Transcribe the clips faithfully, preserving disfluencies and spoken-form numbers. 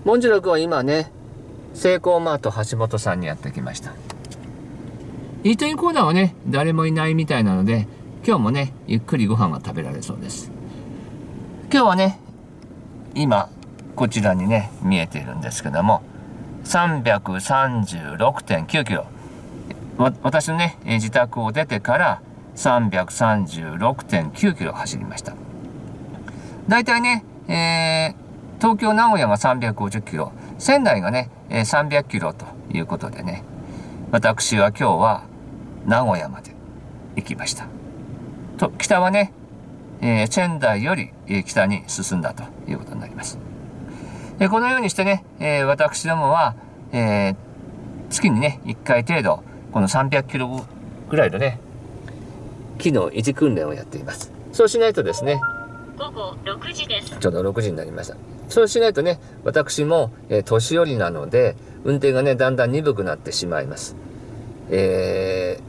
モンジュロ君は今ね、セイコーマート橋本さんにやってきました。イートインコーナーはね、誰もいないみたいなので、今日もね、ゆっくりご飯が食べられそうです。今日はね、今、こちらにね、見えているんですけども、さんびゃくさんじゅうろくてんきゅうキロ。わ私のね、自宅を出てからさんびゃくさんじゅうろくてんきゅうキロ走りました。だいたいね、えー東京、名古屋がさんびゃくごじゅっキロ、仙台がね、さんびゃくキロということでね、私は今日は名古屋まで行きました。と、北はね、えー、仙台より北に進んだということになります。でこのようにしてね、えー、私どもは、えー、月にね、いっかい程度、このさんびゃくキロぐらいのね、機能維持訓練をやっています。そうしないとですね、 ごごろくじです。 ちょうどろくじになりました。そうしないとね、私も、えー、年寄りなので、運転がね、だんだん鈍くなってしまいます。え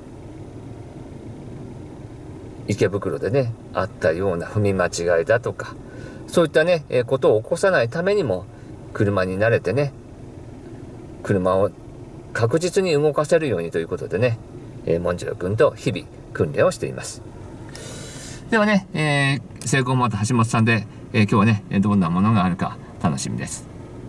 ー、池袋でね、あったような踏み間違いだとか、そういったね、えー、ことを起こさないためにも、車に慣れてね、車を確実に動かせるようにということでね、えー、モンジュロ君と日々訓練をしています。ではね、えー、セイコーマート橋本さんで、えー、今日はね、どんなものがあるか楽しみです。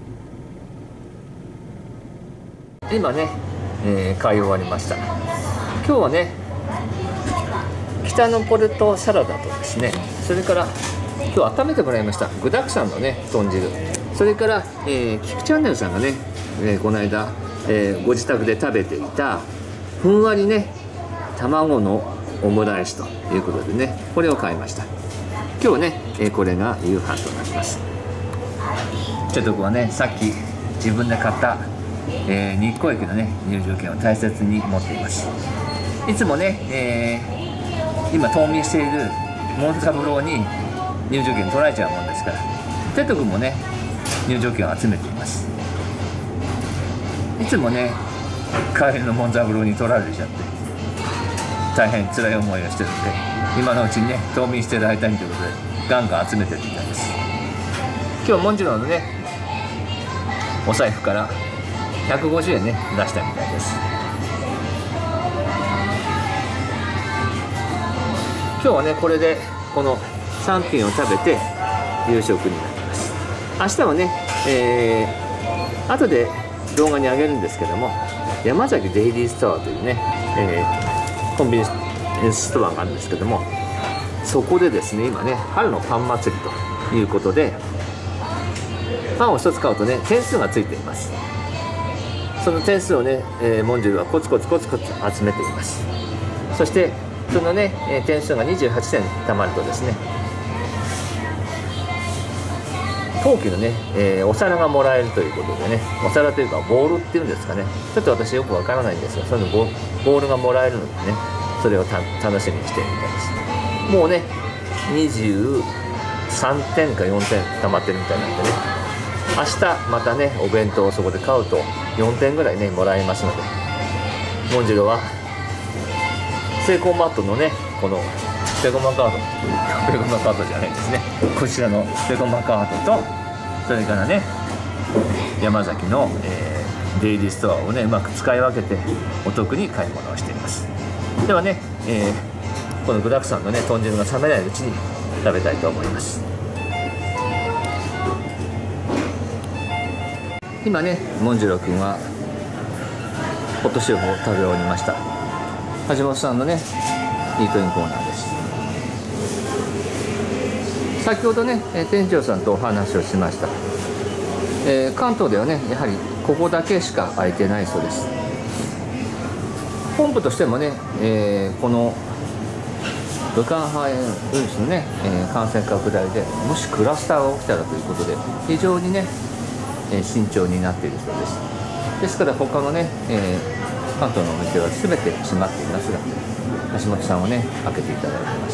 今ね、えー、買い終わりました。今日はね、北のポテトサラダとですね、それから今日温めてもらいました具沢山のね、豚汁、それから、えー、キクチャンネルさんがね、えー、この間、えー、ご自宅で食べていたふんわりね、卵のオムライスということでね、これを買いました。今日ね、えー、これが夕飯となります。ちょっとこはね、さっき自分で買った、えー、日光駅のね、入場券を大切に持っています。いつもね、えー、今冬眠しているモンサブローに入場券取られちゃうもんですから、テト君もね、入場券を集めています。いつもね、帰りのモンサブローに取られちゃって、大変辛い思いをしてるんで、今のうちにね、冬眠してる間にということでガンガン集めてるみたいです。今日モンジュロのね、お財布からひゃくごじゅうえんね、出したみたいです。今日はね、これでこのさん品を食べて夕食になります。明日はね、えー、後で動画に上げるんですけども、山崎デイリーストアというね、えーコンビニエンスストアがあるんですけども、そこでですね、今ね、春のパン祭りということで、パンをひとつ買うとね、点数がついています。その点数をね、えー、モンジュロはコツコツコツコツ集めています。そしてそのね、えー、点数がにじゅうはちてんたまるとですね、陶器のね、えー、お皿がもらえるということでね、お皿というかボールっていうんですかね、ちょっと私よくわからないんですが、そのボボールがもらえるのでね、それをた楽しみにしているみたいです。もうね、にじゅうさんてんかよんてんたまってるみたいなんでね、明日またね、お弁当をそこで買うとよんてんぐらいね、もらえますので、モンジュロはセイコーマートのね、このセイコーマカード、セイコーマカードじゃないですね、こちらのセイコーマカードと、それからね、山崎の、えー、デイリーストアをね、うまく使い分けてお得に買い物をしています。ではね、えー、この具沢山のね、豚汁が冷めないうちに食べたいと思います。今ね、モンジュロ君はホットシュープを食べ終わりました。橋本さんのね、イートインコーナーです。先ほどね、店長さんとお話をしました。えー、関東ではね、やはりここだけしか空いてないそうです。本部としてもね、えー、この武漢肺炎ウイルスのね、えー、感染拡大でもしクラスターが起きたらということで非常にね、えー、慎重になっているそうです。ですから他のね、えー、関東のお店は全て閉まっていますが、橋本さんはね、開けていただいています。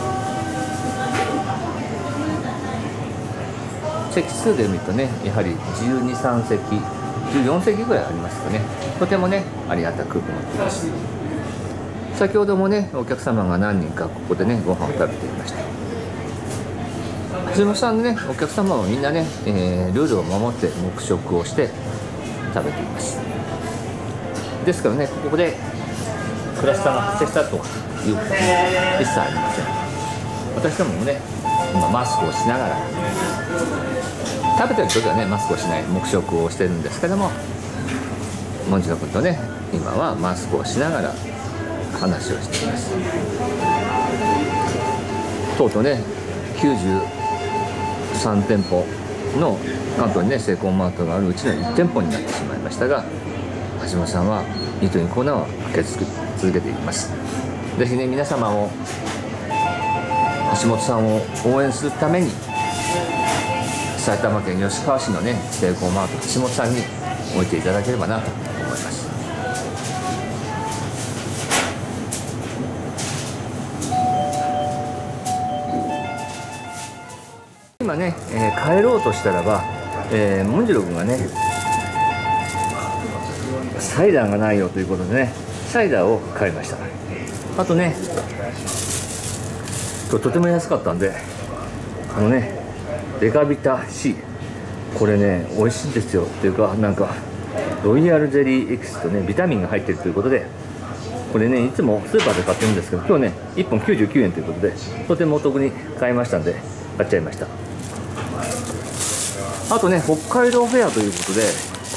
席数で見るとね、やはりじゅうに、さんせき、じゅうよんせきぐらいありますかね。とてもね、ありがたく思っています。先ほどもね、お客様が何人かここでね、ご飯を食べていました。 橋本さんのねお客様もみんなね、えー、ルールを守って黙食をして食べています。ですからね、ここでクラスターが発生したということは一切ありません。私どももね今マスクをしながら、食べてる時はねマスクをしない黙食をしてるんですけども、もんじろ君とね今はマスクをしながら話をしています。とうとうねきゅうじゅうさんてんぽの関東にねセイコーマートがあるうちのいち店舗になってしまいましたが、橋本さんはイートインコーナーを開け続けています。ぜひね皆様も橋本さんを応援するために埼玉県吉川市のねセイコーマート橋本さんに置いていただければなと思います。今ね、えー、帰ろうとしたらば、えー、もんじろ君がねサイダーがないよということでねサイダーを買いました。あとねとても安かったんで、あのねデカビタ C、 これね美味しいんですよっていうか、なんかロイヤルゼリーエキスとねビタミンが入ってるということで、これねいつもスーパーで買ってるんですけど、今日ねいっぽんきゅうじゅうきゅうえんということでとてもお得に買いましたんで買っちゃいました。あとね北海道フェアということで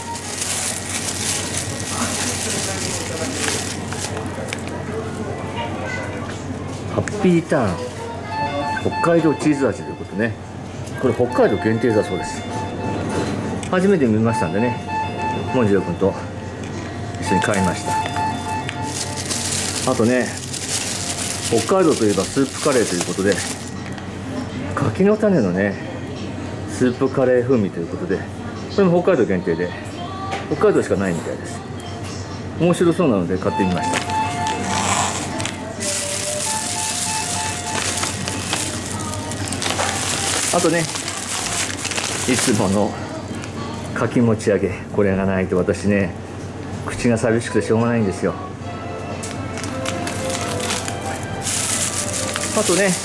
ハッピーターン北海道チーズ味ということでね、これ北海道限定だそうです。初めて見ましたんでね、もんじろ君と一緒に買いました。あとね北海道といえばスープカレーということで、柿の種のねスープカレー風味ということで、これも北海道限定で北海道しかないみたいです。面白そうなので買ってみました。あとねいつものかき持ち上げ、これがないと私ね口が寂しくてしょうがないんですよ。あとね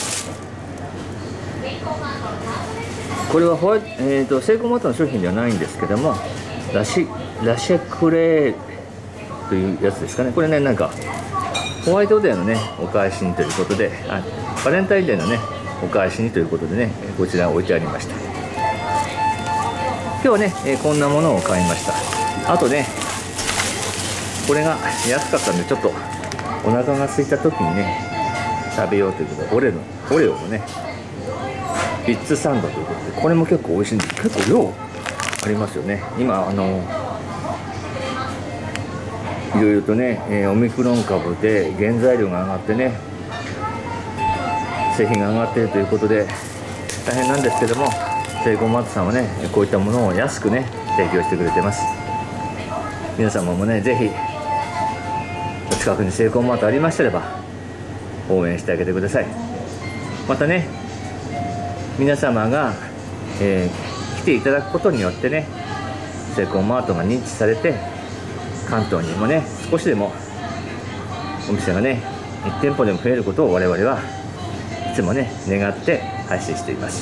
これはホワイト、えーと、セイコーマートの商品ではないんですけども、ラシラシェクレーというやつですかね。これねなんかホワイトデーのねお返しにということで、あバレンタインデーのねお返しにということでねこちら置いてありました。今日はね、えー、こんなものを買いました。あとねこれが安かったんで、ちょっとお腹が空いた時にね食べようということで、オレのオレオのねビッツサンドということで、これも結構美味しいんです。結構量ありますよね。今あのいろいろとね、えー、オミクロン株で原材料が上がってね製品が上がっているということで大変なんですけども、セイコーマートさんはねこういったものを安くね提供してくれてます。皆様もねぜひお近くにセイコーマートありましたらば応援してあげてください。またね皆様が、えー、来ていただくことによってねセイコーマートが認知されて、関東にもね少しでもお店がねいち店舗でも増えることを我々はいつもね願って配信しています。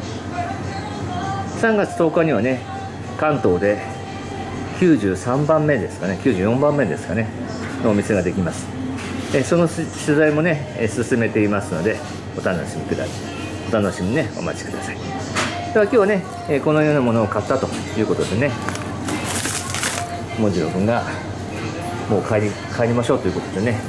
さんがつとおかにはね関東できゅうじゅうさんばんめですかね、きゅうじゅうよんばんめですかねのお店ができます。えその取材もね進めていますのでお楽しみください。お楽しみにねお待ちください。では今日はねこのようなものを買ったということでね、もんじろ君がもう帰り帰りましょうということでね、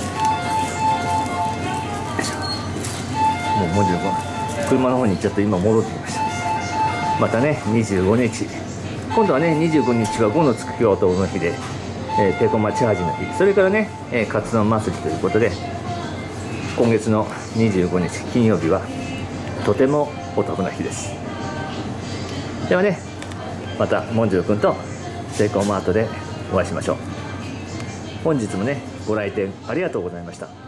もうもんじろ君車の方に行っちゃって今戻ってきました。またねにじゅうごにち、今度はねにじゅうごにちはごのつく京都の日で、えー、テコマチハジの日、それからね、えー、カツ丼祭りということで、今月のにじゅうごにち金曜日はとてもお得な日です。ではねまたもんじろ君とセイコーマートでお会いしましょう。本日もねご来店ありがとうございました。